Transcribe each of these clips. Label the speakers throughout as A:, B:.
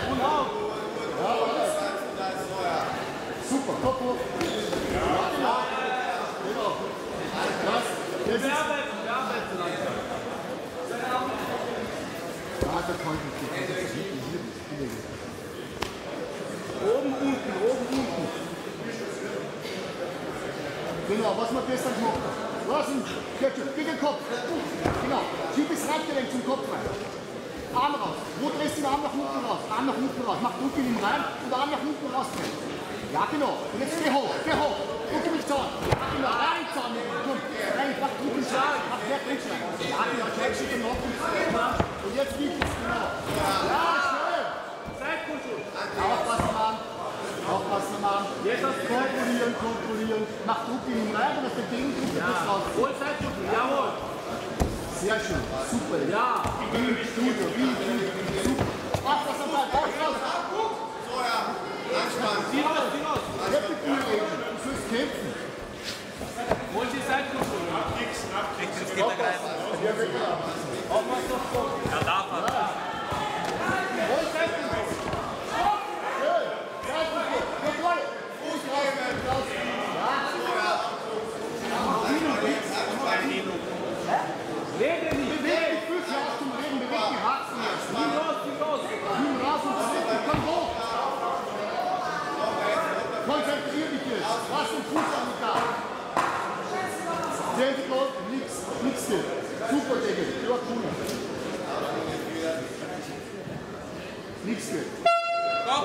A: Ja, alles. Super, Kopf hoch. Ja, genau. Genau. Das. Jetzt ist... Ja, da kann ich nicht. Oben, unten. Genau, was wir gestern gemacht haben. Lassen, gegen den Kopf. Genau. Schieb das Radgelenk zum Kopf rein. Arm raus. Wo drehst du den Arm nach unten raus? Arm nach unten raus. Mach Druck in ihn rein und Arm nach unten raus. Ja, genau. Und jetzt geh hoch. Druck in den Zahn. Ja, genau. Rein, Zahn. Komm. Rein, mach Druck in den Zahn. Mach mehr Druckschlag. Ja, genau. Schlägst du noch. Und jetzt liegt es. Genau. Ja, schön. Aufpassen, Mann. Jetzt kontrollieren. Mach Druck in ihn rein und das Gegendruck ist raus.
B: Jawohl.
A: Sehr schön. Super. Ja. Wie super. Aufpassen, Mann. Raus.
C: So, ja. Anspannen.
B: Zieh raus.
A: Jetzt mit dir reden. Du sollst kämpfen.
B: Hol die Seitkontrolle.
C: Jetzt geht er gleich.
B: Ja, darf er.
A: Hol Seitkontrolle. Schön. Seitkontrolle. Kontrolle. Fuß raus.
B: Rede nicht.
A: Beweg die Füße aus zum Reden. Beweg die Haxen jetzt.
B: Zieh raus.
A: Nimm raus und beweg. Komm hoch. Konzentrier dich jetzt. Lass den Fuß an die Karte. Sehr gut. Nix geht. Super, Deckel. Ja, cool. Nix geht.
B: Komm.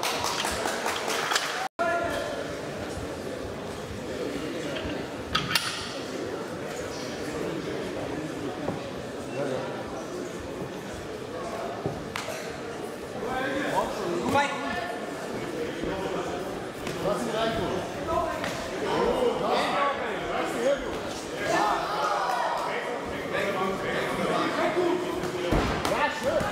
A: Lass ihn reinkommen. Ja, schön.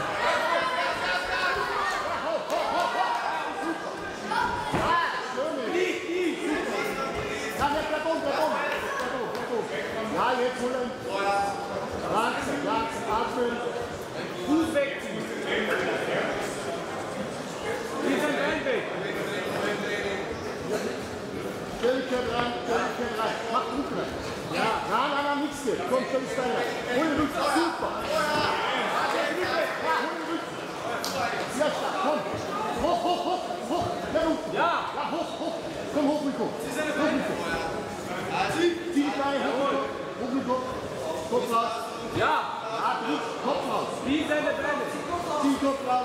A: Ja, jetzt holen. Langsam, atmen.
B: Fuß wegziehen. Wie ist ein weg?
A: Stelligkeit rein. Mach Druck rein. Ja, nein, nichts geht. Komm, Stelligkeit rein. Hol den Rücken, super. Hol den Rücken. Sehr stark, komm. Hoch. Der unten.
B: Ja.
A: Ja, hoch. Komm, hoch, Nico. Zieh die Beine hoch, Nico. Kopf raus.
B: Ja.
A: Ja, Druck, Kopf raus.
B: Wie seine Beine.
A: Zieh Kopf raus.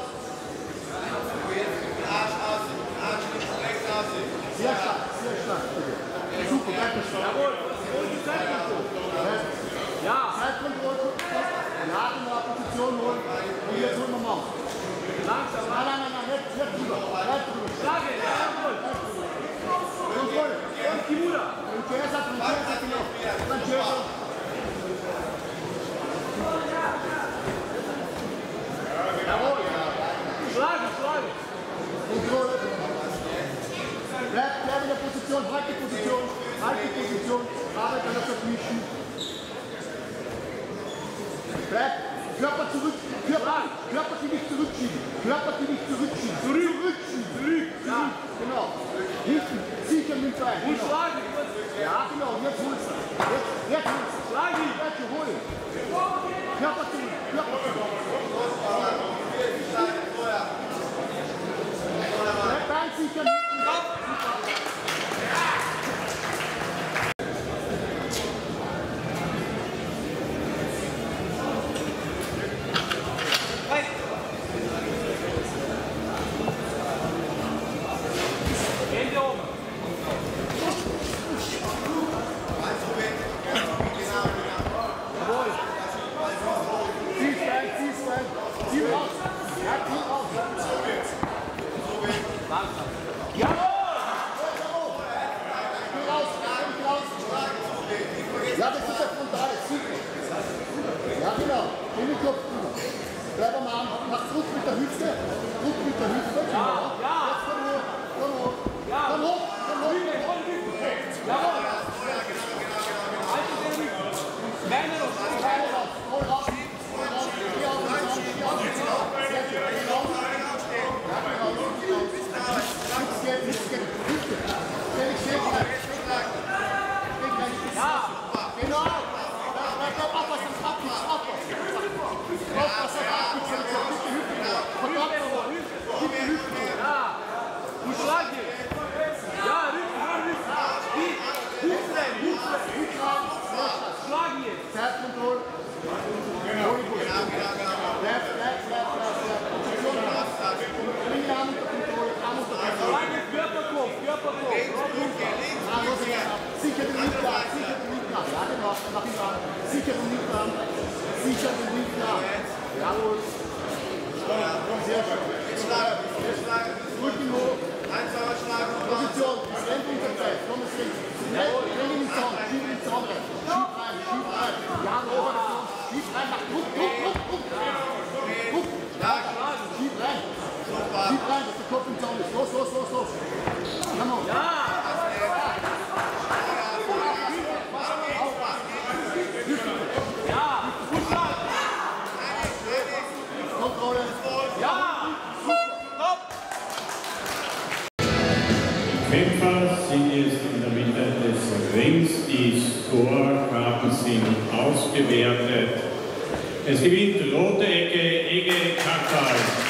A: Sehr stark. Super, bleib stark.
B: Jawohl. Hol die Seitkontrolle. Ja.
A: Zeitkontrolle. Ja, genau, Position holen. Und jetzt holen wir mal.
B: Langsam.
A: Nein, nicht drüber. Bleib drüber.
B: Schlage. Jawohl.
A: Kontrolle.
B: Und Kimura.
A: Francesa, genau. Francesa.
B: Jawohl. Schlage.
A: Kontrolle. Bleib in der Position, halt die Position, arbeite an der Submission. Bleib, Körper zurück, Körpergewicht zurückschieben. Zurück. Ja, genau. Hinten, sicher mit dem Bein.
B: Und schlagen.
A: Ja, genau, jetzt holst du. Jetzt holst du.
B: Schlag ihn.
A: Jetzt holen. Körper zurück. Bleib Bein sicher hinten.
B: Hände oben.
A: Jawohl. Zieh's rein. Zieh raus. Ja, zieh raus.
B: Langsam.
A: Jawohl! Geh raus. Ja, das ist der Frontale. Super. Ja, genau. Geh mit Kopf drüber. Bleib am Arm. Mach Druck mit der Hüfte. Genau.
B: Ja.
A: Jetzt komm hoch.
B: Ja.
A: Komm hoch.
B: Jawohl. Halte den Rücken. Beine noch.
A: Beine raus. Hol raus. Geh auf den Zaun. Sehr schön. Geh raus. Ja, Sicher den linken Arm. Sicher den linken Arm. Jawohl. Sehr schön. Rücken hoch.
C: Einfacher Schlag.
A: Position. Das Rennen unterteilt. Komm, es links. Dreh in den Zaun. Schieb in den Zaun rein. Schieb rein. Schieb rein. Ja, Operation. Schieb rein. Mach Druck, Druck, Druck, Druck. Druck. Schieb rein. Schieb rein, dass der Kopf im Zaun ist. Los, los, los, los. Komm auf. Ja. Kontrolle. Ja. Stopp.
D: Kämpfer sind jetzt in der Mitte des Rings. Die Scorekarten sind ausgewertet. Es gewinnt rote Ecke, Ege Kakal.